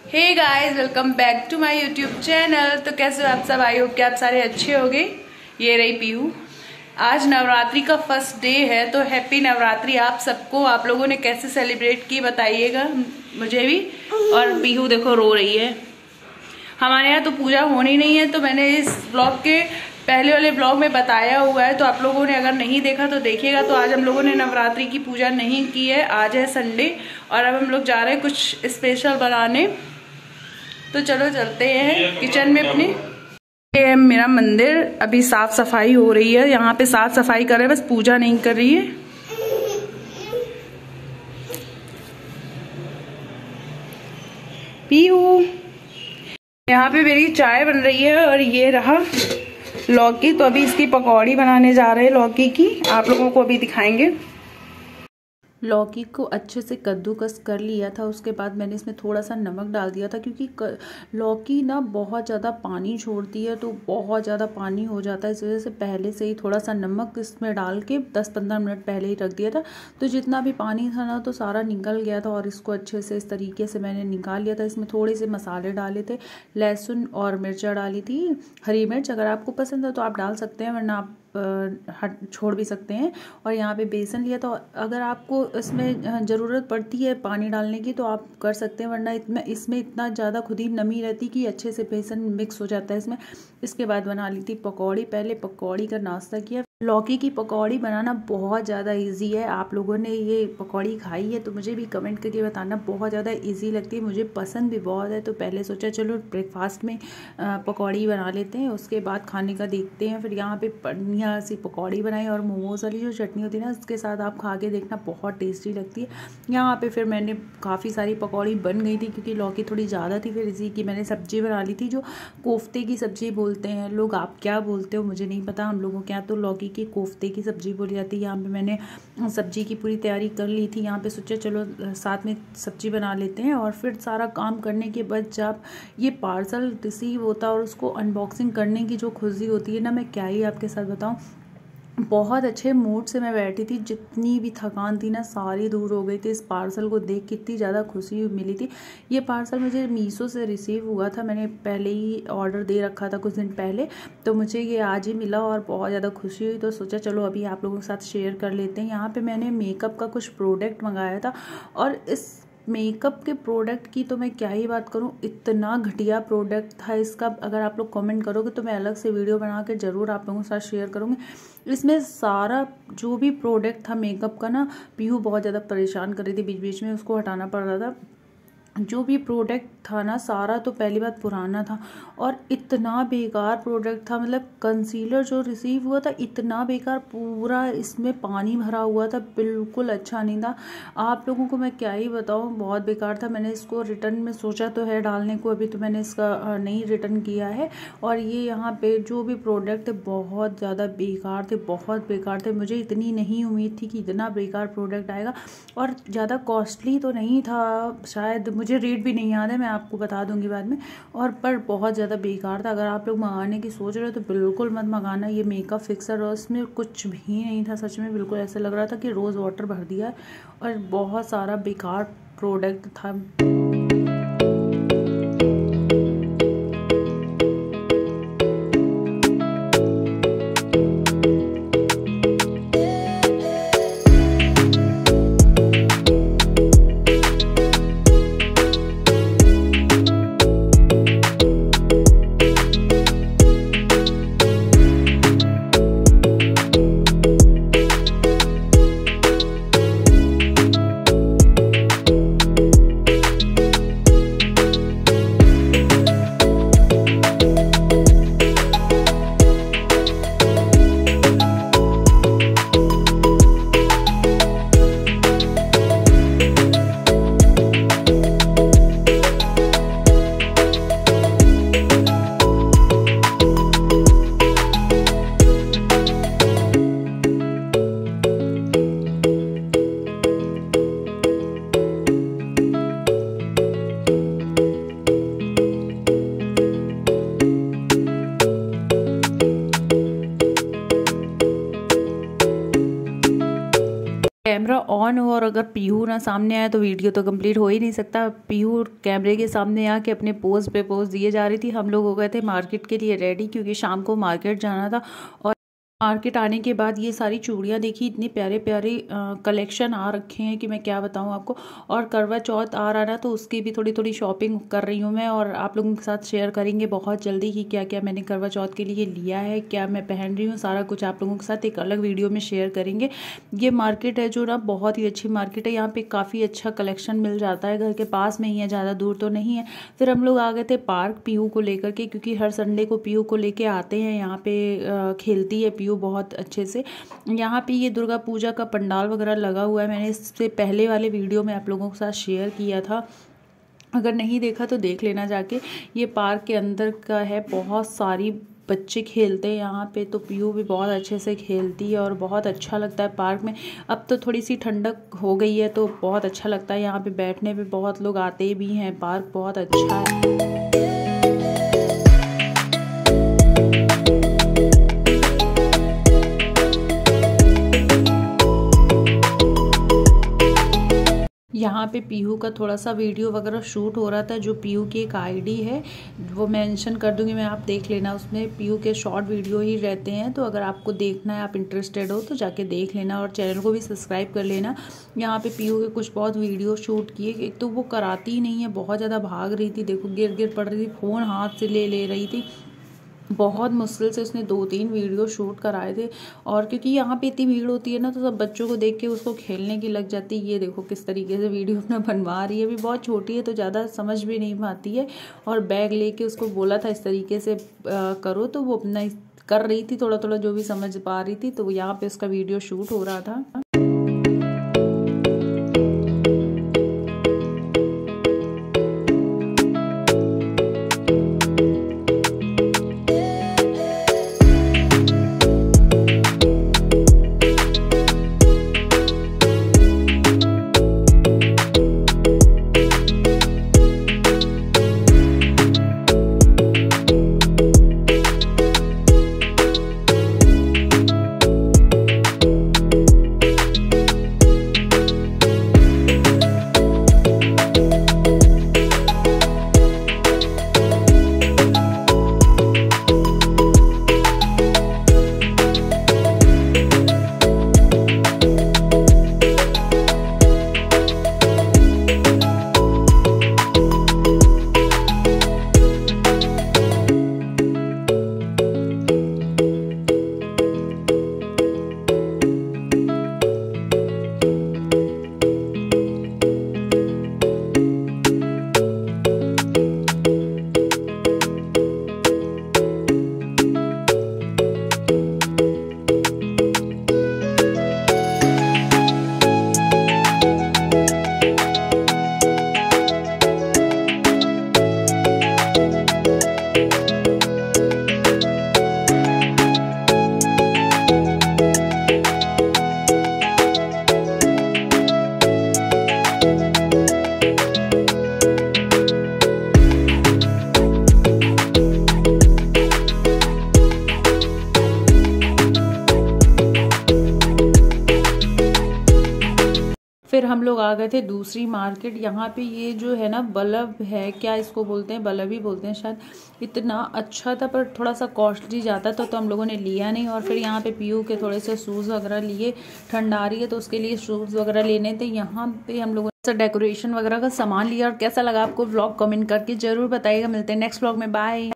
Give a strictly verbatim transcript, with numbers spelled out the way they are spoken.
Hey guys, welcome back to my YouTube channel. तो कैसे हो आप सब? आई होप कि आप सारे अच्छे होंगे। ये रही पीहू। आज नवरात्रि का फर्स्ट डे है, तो हैप्पी नवरात्रि आप सबको। आप लोगों ने कैसे सेलिब्रेट की बताइएगा मुझे भी। और पीहू देखो रो रही है। हमारे यहाँ तो पूजा होनी नहीं है, तो मैंने इस ब्लॉग के पहले वाले ब्लॉग में बताया हुआ है, तो आप लोगों ने अगर नहीं देखा तो देखिएगा। तो आज हम लोगों ने नवरात्रि की पूजा नहीं की है, आज है संडे और अब हम लोग जा रहे हैं कुछ स्पेशल बनाने। तो चलो चलते हैं किचन में अपने। ये है मेरा मंदिर, अभी साफ सफाई हो रही है। यहाँ पे साफ सफाई कर रहे हैं, बस पूजा नहीं कर रही है। पीहू, यहाँ पे मेरी चाय बन रही है और ये रहा लौकी। तो अभी इसकी पकौड़ी बनाने जा रहे हैं लौकी की, आप लोगों को अभी दिखाएंगे। लौकी को अच्छे से कद्दूकस कर लिया था, उसके बाद मैंने इसमें थोड़ा सा नमक डाल दिया था, क्योंकि लौकी ना बहुत ज़्यादा पानी छोड़ती है, तो बहुत ज़्यादा पानी हो जाता है। इस वजह से पहले से ही थोड़ा सा नमक इसमें डाल के दस पंद्रह मिनट पहले ही रख दिया था। तो जितना भी पानी था ना, तो सारा निकल गया था और इसको अच्छे से इस तरीके से मैंने निकाल लिया था। इसमें थोड़े से मसाले डाले थे, लहसुन और मिर्चा डाली थी, हरी मिर्च अगर आपको पसंद है तो आप डाल सकते हैं, वरना आप हट छोड़ भी सकते हैं। और यहाँ पे बेसन लिया, तो अगर आपको इसमें ज़रूरत पड़ती है पानी डालने की तो आप कर सकते हैं, वरना इतना इसमें इतना ज़्यादा खुद ही नमी रहती कि अच्छे से बेसन मिक्स हो जाता है इसमें। इसके बाद बना ली थी पकौड़ी। पहले पकौड़ी का नाश्ता किया। लौकी की पकौड़ी बनाना बहुत ज़्यादा इजी है। आप लोगों ने ये पकौड़ी खाई है तो मुझे भी कमेंट करके बताना। बहुत ज़्यादा इजी लगती है, मुझे पसंद भी बहुत है। तो पहले सोचा चलो ब्रेकफास्ट में पकौड़ी बना लेते हैं, उसके बाद खाने का देखते हैं। फिर यहाँ पे बढ़िया सी पकौड़ी बनाई और मोमोज़ वाली जो चटनी होती है ना, उसके साथ आप खा के देखना, बहुत टेस्टी लगती है। यहाँ पर फिर मैंने काफ़ी सारी पकौड़ी बन गई थी, क्योंकि लौकी थोड़ी ज़्यादा थी। फिर इसी की मैंने सब्ज़ी बना ली थी, जो कोफ्ते की सब्ज़ी बोलते हैं लोग। आप क्या बोलते हो मुझे नहीं पता, हम लोगों के यहाँ तो लौकी की कोफ्ते की सब्ज़ी बोली जाती है। यहाँ पे मैंने सब्ज़ी की पूरी तैयारी कर ली थी। यहाँ पे सोचा चलो साथ में सब्ज़ी बना लेते हैं। और फिर सारा काम करने के बाद जब ये पार्सल रिसीव होता और उसको अनबॉक्सिंग करने की जो खुशी होती है ना, मैं क्या ही आपके साथ बताऊँ। बहुत अच्छे मूड से मैं बैठी थी, जितनी भी थकान थी ना सारी दूर हो गई थी। इस पार्सल को देख कितनी ज़्यादा खुशी मिली थी। ये पार्सल मुझे मीशो से रिसीव हुआ था, मैंने पहले ही ऑर्डर दे रखा था कुछ दिन पहले, तो मुझे ये आज ही मिला और बहुत ज़्यादा खुशी हुई। तो सोचा चलो अभी आप लोगों के साथ शेयर कर लेते हैं। यहाँ पर मैंने मेकअप का कुछ प्रोडक्ट मंगाया था, और इस मेकअप के प्रोडक्ट की तो मैं क्या ही बात करूं, इतना घटिया प्रोडक्ट था इसका। अगर आप लोग कमेंट करोगे तो मैं अलग से वीडियो बना के ज़रूर आप लोगों के साथ शेयर करूंगी। इसमें सारा जो भी प्रोडक्ट था मेकअप का ना, पीहू बहुत ज़्यादा परेशान कर रही थी, बीच बीच में उसको हटाना पड़ रहा था। जो भी प्रोडक्ट था ना सारा, तो पहली बात पुराना था और इतना बेकार प्रोडक्ट था। मतलब कंसीलर जो रिसीव हुआ था इतना बेकार, पूरा इसमें पानी भरा हुआ था, बिल्कुल अच्छा नहीं था। आप लोगों को मैं क्या ही बताऊँ, बहुत बेकार था। मैंने इसको रिटर्न में सोचा तो है डालने को, अभी तो मैंने इसका नहीं रिटर्न किया है। और ये यहाँ पे जो भी प्रोडक्ट बहुत ज़्यादा बेकार थे, बहुत बेकार थे। मुझे इतनी नहीं उम्मीद थी कि इतना बेकार प्रोडक्ट आएगा, और ज़्यादा कॉस्टली तो नहीं था शायद, मुझे रेट भी नहीं याद है, मैं आपको बता दूंगी बाद में। और पर बहुत ज़्यादा बेकार था। अगर आप लोग मंगाने की सोच रहे हो तो बिल्कुल मत मंगाना। ये मेकअप फिक्सर और उसमें कुछ भी नहीं था, सच में बिल्कुल ऐसा लग रहा था कि रोज़ वाटर भर दिया है, और बहुत सारा बेकार प्रोडक्ट था। अगर पीहू ना सामने आया तो वीडियो तो कंप्लीट हो ही नहीं सकता। पीहू कैमरे के सामने आके अपने पोज पे पोज दिए जा रही थी। हम लोग हो गए थे मार्केट के लिए रेडी, क्योंकि शाम को मार्केट जाना था। और मार्केट आने के बाद ये सारी चूड़ियाँ देखी, इतनी प्यारे प्यारे कलेक्शन आ रखे हैं कि मैं क्या बताऊँ आपको। और करवा चौथ आ रहा ना, तो उसकी भी थोड़ी थोड़ी शॉपिंग कर रही हूँ मैं, और आप लोगों के साथ शेयर करेंगे बहुत जल्दी कि क्या क्या मैंने करवा चौथ के लिए लिया है, क्या मैं पहन रही हूँ, सारा कुछ आप लोगों के साथ एक अलग वीडियो में शेयर करेंगे। ये मार्केट है जो ना बहुत ही अच्छी मार्केट है, यहाँ पर काफ़ी अच्छा कलेक्शन मिल जाता है, घर के पास में ही है, ज़्यादा दूर तो नहीं है। फिर हम लोग आ गए थे पार्क पीहू को लेकर के, क्योंकि हर संडे को पीहू को लेके आते हैं, यहाँ पे खेलती है पीहू बहुत अच्छे से। यहाँ पे ये दुर्गा पूजा का पंडाल वगैरह लगा हुआ है, मैंने इससे पहले वाले वीडियो में आप लोगों के साथ शेयर किया था, अगर नहीं देखा तो देख लेना जाके। ये पार्क के अंदर का है, बहुत सारी बच्चे खेलते हैं यहाँ पे, तो पीहू भी बहुत अच्छे से खेलती है और बहुत अच्छा लगता है पार्क में। अब तो थोड़ी सी ठंडक हो गई है तो बहुत अच्छा लगता है, यहाँ पे बैठने पे बहुत लोग आते भी हैं, पार्क बहुत अच्छा है। यहाँ पे पीहू का थोड़ा सा वीडियो वगैरह शूट हो रहा था, जो पीहू की एक आईडी है वो मेंशन कर दूंगी मैं, आप देख लेना। उसमें पीहू के शॉर्ट वीडियो ही रहते हैं, तो अगर आपको देखना है, आप इंटरेस्टेड हो तो जाके देख लेना, और चैनल को भी सब्सक्राइब कर लेना। यहाँ पे पीहू के कुछ बहुत वीडियो शूट किए। एक तो वो कराती ही नहीं है, बहुत ज़्यादा भाग रही थी, देखो गिर गिर पड़ रही थी, फ़ोन हाथ से ले ले रही थी, बहुत मुश्किल से उसने दो तीन वीडियो शूट कराए थे। और क्योंकि यहाँ पे इतनी भीड़ होती है ना, तो सब बच्चों को देख के उसको खेलने की लग जाती है। ये देखो किस तरीके से वीडियो अपना बनवा रही है, अभी बहुत छोटी है तो ज़्यादा समझ भी नहीं पाती है। और बैग लेके उसको बोला था इस तरीके से करो, तो वो अपना कर रही थी, थोड़ा थोड़ा जो भी समझ पा रही थी। तो यहाँ पे उसका वीडियो शूट हो रहा था। फिर हम लोग आ गए थे दूसरी मार्केट। यहाँ पे ये जो है ना बल्ब है, क्या इसको बोलते हैं, बल्ब ही बोलते हैं शायद, इतना अच्छा था पर थोड़ा सा कॉस्टली जाता था, तो हम लोगों ने लिया नहीं। और फिर यहाँ पे पीहू के थोड़े से शूज़ वगैरह लिए, ठंड आ रही है तो उसके लिए शूज़ वगैरह लेने थे। यहाँ पे हम लोगों ने डेकोरेशन वगैरह का सामान लिया। और कैसा लगा आपको व्लॉग कमेंट करके जरूर बताइएगा। मिलते हैं नेक्स्ट व्लॉग में, बाय।